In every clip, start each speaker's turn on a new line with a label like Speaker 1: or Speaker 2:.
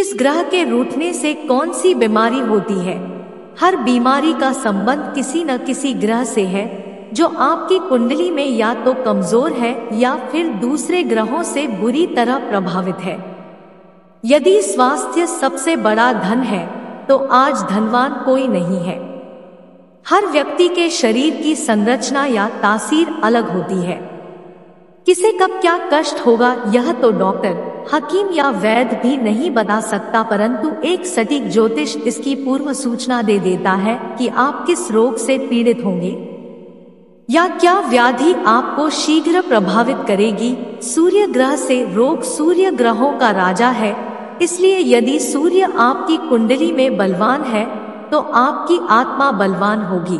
Speaker 1: किस ग्रह के रूठने से कौन सी बीमारी होती है। हर बीमारी का संबंध किसी न किसी ग्रह से है जो आपकी कुंडली में या तो कमजोर है या फिर दूसरे ग्रहों से बुरी तरह प्रभावित है। यदि स्वास्थ्य सबसे बड़ा धन है तो आज धनवान कोई नहीं है। हर व्यक्ति के शरीर की संरचना या तासीर अलग होती है। किसे कब क्या कष्ट होगा यह तो डॉक्टर, हकीम या वैद्य भी नहीं बता सकता, परंतु एक सटीक ज्योतिष इसकी पूर्व सूचना दे देता है कि आप किस रोग से पीड़ित होंगे या क्या व्याधि आपको शीघ्र प्रभावित करेगी। सूर्य ग्रह से रोग सूर्य ग्रहों का राजा है, इसलिए यदि सूर्य आपकी कुंडली में बलवान है तो आपकी आत्मा बलवान होगी।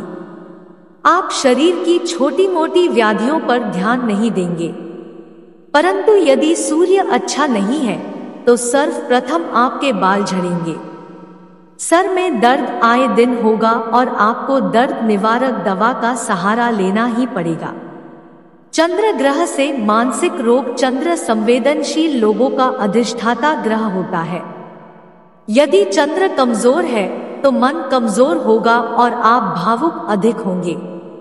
Speaker 1: आप शरीर की छोटी मोटी व्याधियों पर ध्यान नहीं देंगे, परंतु यदि सूर्य अच्छा नहीं है तो सर्वप्रथम आपके बाल झड़ेंगे, सर में दर्द आए दिन होगा और आपको दर्द निवारक दवा का सहारा लेना ही पड़ेगा। चंद्र ग्रह से मानसिक रोग। चंद्र संवेदनशील लोगों का अधिष्ठाता ग्रह होता है। यदि चंद्र कमजोर है तो मन कमजोर होगा और आप भावुक अधिक होंगे।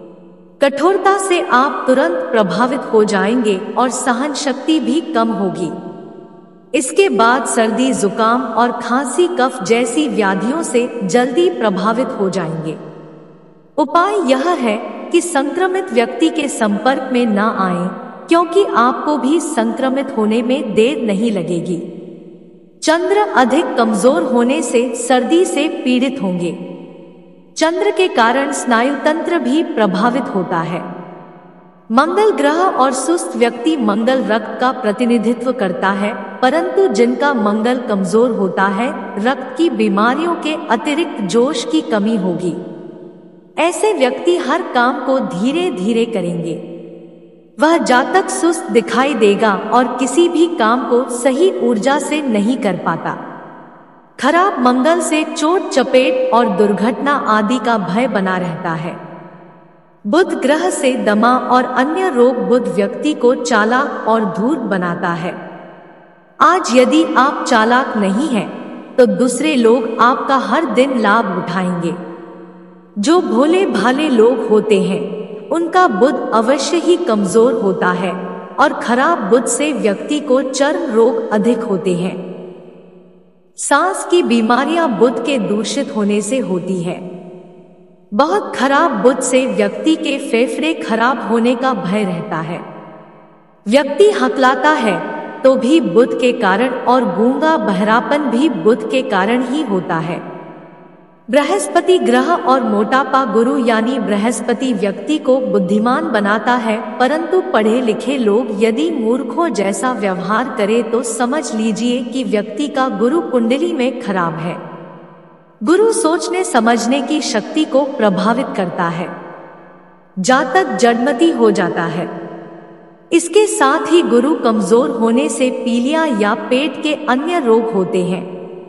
Speaker 1: कठोरता से आप तुरंत प्रभावित हो जाएंगे और सहन शक्ति भी कम होगी। इसके बाद सर्दी, जुकाम और खांसी, कफ जैसी व्याधियों से जल्दी प्रभावित हो जाएंगे। उपाय यह है कि संक्रमित व्यक्ति के संपर्क में न आएं, क्योंकि आपको भी संक्रमित होने में देर नहीं लगेगी। चंद्र अधिक कमजोर होने से सर्दी से पीड़ित होंगे। चंद्र के कारण स्नायु तंत्र भी प्रभावित होता है। मंगल ग्रह और सुस्त व्यक्ति। मंगल रक्त का प्रतिनिधित्व करता है, परंतु जिनका मंगल कमजोर होता है रक्त की बीमारियों के अतिरिक्त जोश की कमी होगी। ऐसे व्यक्ति हर काम को धीरे धीरे करेंगे। वह जातक सुस्त दिखाई देगा और किसी भी काम को सही ऊर्जा से नहीं कर पाता। खराब मंगल से चोट चपेट और दुर्घटना आदि का भय बना रहता है। बुध ग्रह से दमा और अन्य रोग। बुध व्यक्ति को चालाक और धूर्त बनाता है। आज यदि आप चालाक नहीं हैं, तो दूसरे लोग आपका हर दिन लाभ उठाएंगे। जो भोले भाले लोग होते हैं उनका बुध अवश्य ही कमजोर होता है और खराब बुध से व्यक्ति को चर्म रोग अधिक होते हैं। सांस की बीमारियां बुध के दूषित होने से होती है। बहुत खराब बुध से व्यक्ति के फेफड़े खराब होने का भय रहता है। व्यक्ति हकलाता है तो भी बुध के कारण और गूंगा बहरापन भी बुध के कारण ही होता है। बृहस्पति ग्रह और मोटापा। गुरु यानी बृहस्पति व्यक्ति को बुद्धिमान बनाता है, परंतु पढ़े लिखे लोग यदि मूर्खों जैसा व्यवहार करे तो समझ लीजिए कि व्यक्ति का गुरु कुंडली में खराब है। गुरु सोचने समझने की शक्ति को प्रभावित करता है। जातक जड़मती हो जाता है। इसके साथ ही गुरु कमजोर होने से पीलिया या पेट के अन्य रोग होते हैं।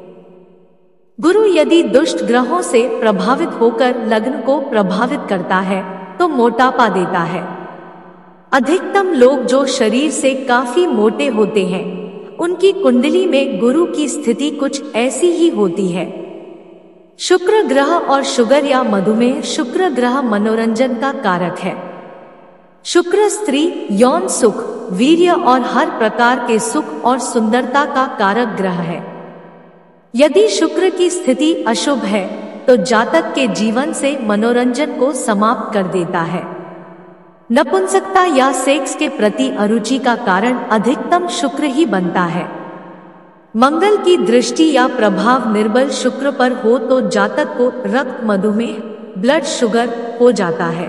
Speaker 1: गुरु यदि दुष्ट ग्रहों से प्रभावित होकर लग्न को प्रभावित करता है तो मोटापा देता है। अधिकतम लोग जो शरीर से काफी मोटे होते हैं उनकी कुंडली में गुरु की स्थिति कुछ ऐसी ही होती है। शुक्र ग्रह और शुगर या मधुमेह। शुक्र ग्रह मनोरंजन का कारक है। शुक्र स्त्री, यौन सुख, वीर्य और हर प्रकार के सुख और सुंदरता का कारक ग्रह है। यदि शुक्र की स्थिति अशुभ है तो जातक के जीवन से मनोरंजन को समाप्त कर देता है। नपुंसकता या सेक्स के प्रति अरुचि का कारण अधिकतम शुक्र ही बनता है। मंगल की दृष्टि या प्रभाव निर्बल शुक्र पर हो तो जातक को रक्त, मधुमेह, ब्लड शुगर हो जाता है।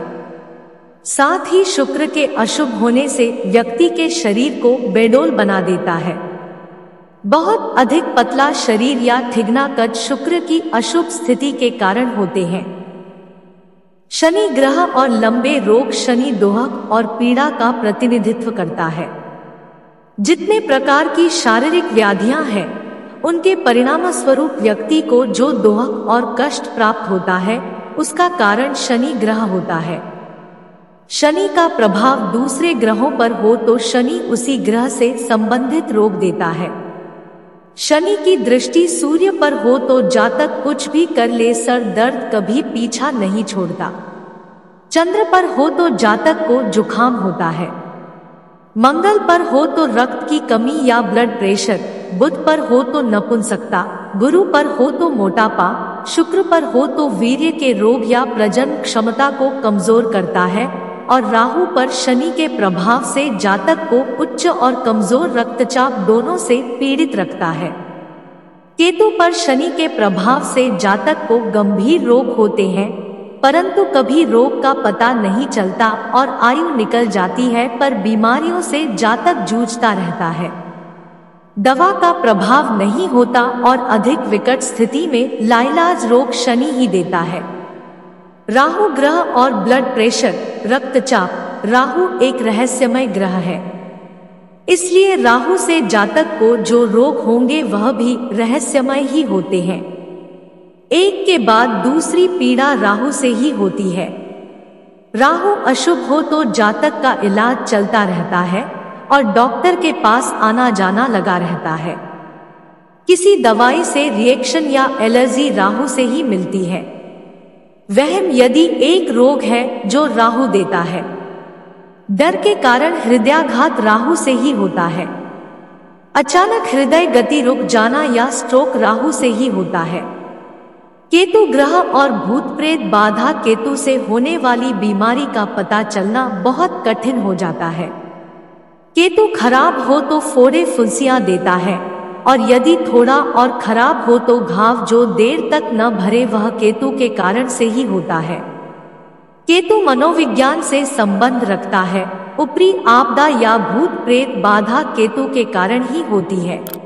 Speaker 1: साथ ही शुक्र के अशुभ होने से व्यक्ति के शरीर को बेडोल बना देता है। बहुत अधिक पतला शरीर या ठिगना कद शुक्र की अशुभ स्थिति के कारण होते हैं। शनि ग्रह और लंबे रोग। शनि दोहक और पीड़ा का प्रतिनिधित्व करता है। जितने प्रकार की शारीरिक व्याधियां हैं उनके परिणाम स्वरूप व्यक्ति को जो दोहक और कष्ट प्राप्त होता है उसका कारण शनि ग्रह होता है। शनि का प्रभाव दूसरे ग्रहों पर हो तो शनि उसी ग्रह से संबंधित रोग देता है। शनि की दृष्टि सूर्य पर हो तो जातक कुछ भी कर ले, सर दर्द कभी पीछा नहीं छोड़ता। चंद्र पर हो तो जातक को जुखाम होता है। मंगल पर हो तो रक्त की कमी या ब्लड प्रेशर, बुध पर हो तो नपुंसकता, गुरु पर हो तो मोटापा, शुक्र पर हो तो वीर्य के रोग या प्रजनन क्षमता को कमजोर करता है, और राहु पर शनि के प्रभाव से जातक को उच्च और कमजोर रक्तचाप दोनों से पीड़ित रखता है। केतु पर शनि के प्रभाव से जातक को गंभीर रोग होते हैं, परंतु कभी रोग का पता नहीं चलता और आयु निकल जाती है, पर बीमारियों से जातक जूझता रहता है। दवा का प्रभाव नहीं होता और अधिक विकट स्थिति में लाइलाज रोग शनि ही देता है। राहु ग्रह और ब्लड प्रेशर, रक्तचाप। राहु एक रहस्यमय ग्रह है, इसलिए राहु से जातक को जो रोग होंगे वह भी रहस्यमय ही होते हैं। एक के बाद दूसरी पीड़ा राहु से ही होती है। राहु अशुभ हो तो जातक का इलाज चलता रहता है और डॉक्टर के पास आना जाना लगा रहता है। किसी दवाई से रिएक्शन या एलर्जी राहु से ही मिलती है। वहम यदि एक रोग है जो राहु देता है। डर के कारण हृदयाघात राहु से ही होता है। अचानक हृदय गति रुक जाना या स्ट्रोक राहु से ही होता है। केतु ग्रह और भूत प्रेत बाधा, केतु से होने वाली बीमारी का पता चलना बहुत कठिन हो जाता है। केतु खराब हो तो फोड़े फुंसियां देता है, और यदि थोड़ा और खराब हो तो घाव जो देर तक न भरे वह केतु के कारण से ही होता है। केतु मनोविज्ञान से संबंध रखता है। ऊपरी आपदा या भूत प्रेत बाधा केतु के कारण ही होती है।